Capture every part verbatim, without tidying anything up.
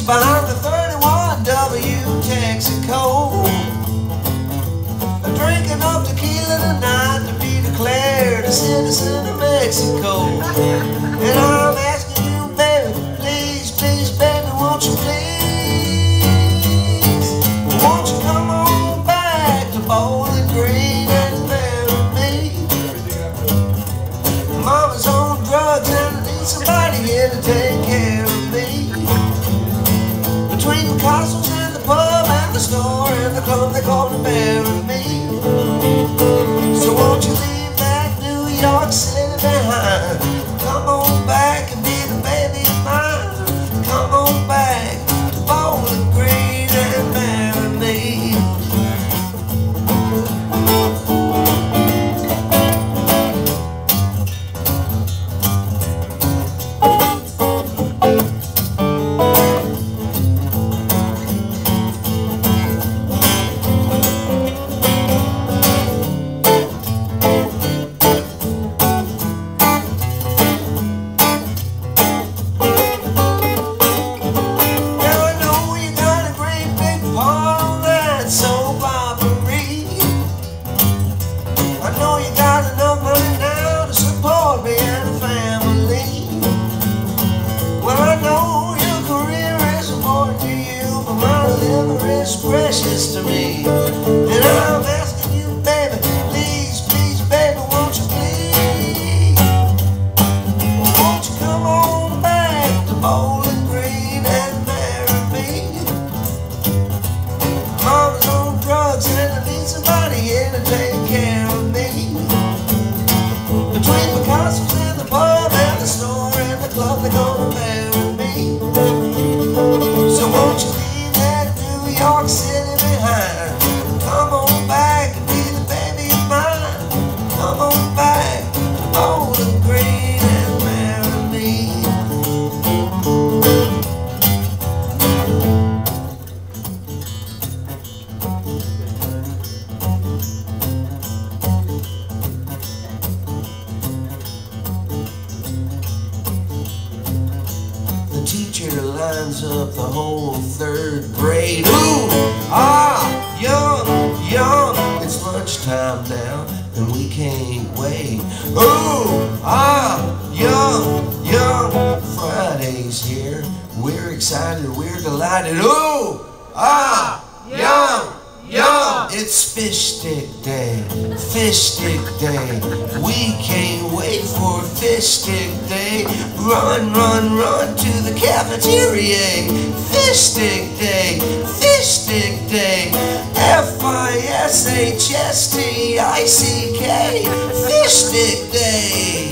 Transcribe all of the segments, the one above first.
behind the thirty-one W Texaco. Drink enough tequila tonight to be declared a citizen of Mexico. And I'm asking you, baby, please, please, baby, won't you please, won't you come on back to Bowling Green and marry me? Mama's on drugs and I need somebody here to take care of me. Between the castles and the pub and the store and the club, they call to marry me. So won't you leave that New York City behind? Come on back and be the baby of mine. Come on back to Bowling Green and marry me. Precious to me, and I'm asking you, baby, please, please, baby, won't you please, won't you come on back to Bowling Green and marry me? Mama's on drugs and I need somebody here to take care of me. Between the castles and the pub and the store and the club, they're gonna marry me. So won't you leave that New York City behind? Come on back and be the baby of mine. Come on back to Bowling Green and marry me. The teacher lines up the whole third grade. Ooh, ah, yum, yum. It's lunchtime now, and we can't wait. Ooh, ah, yum, yum. Friday's here. We're excited, we're delighted. Ooh, ah, yum, yum. It's fish stick day, fish stick day. We can't wait for fish stick day. Run, run, run to the cafeteria. Fish stick day, fish stick day. F I S H S T I C K, fish stick day.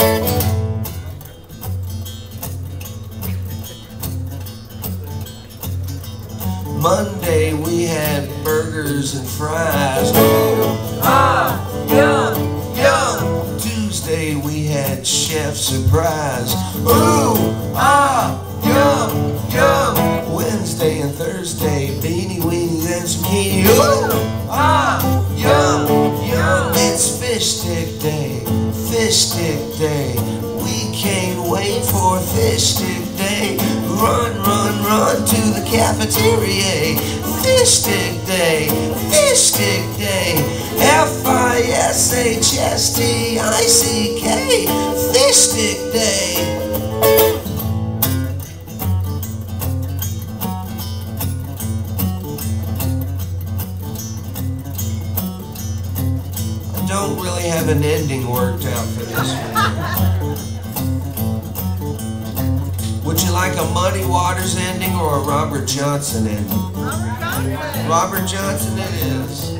Monday we had burgers and fries. Ooh, ah, yum, yum. Tuesday we had chef surprise. Ooh, ah, yum, yum. Wednesday and Thursday, beanie weenies and zucchini. Ooh, ah, yum, yum. It's fish stick day, fish stick day. We can't wait for fish stick day. Run, run, run to the cafeteria. Fish stick day, fish stick day. F I S H S T I C K, fish stick day. I don't really have an ending worked out for this one. Would you like a Muddy Waters ending or a Robert Johnson ending? Robert Johnson it is.